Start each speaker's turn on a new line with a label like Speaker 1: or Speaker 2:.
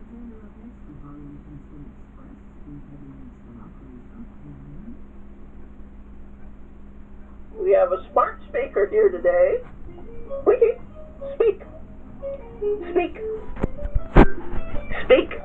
Speaker 1: We have a smart speaker here today. Wiki, speak. Speak. Speak.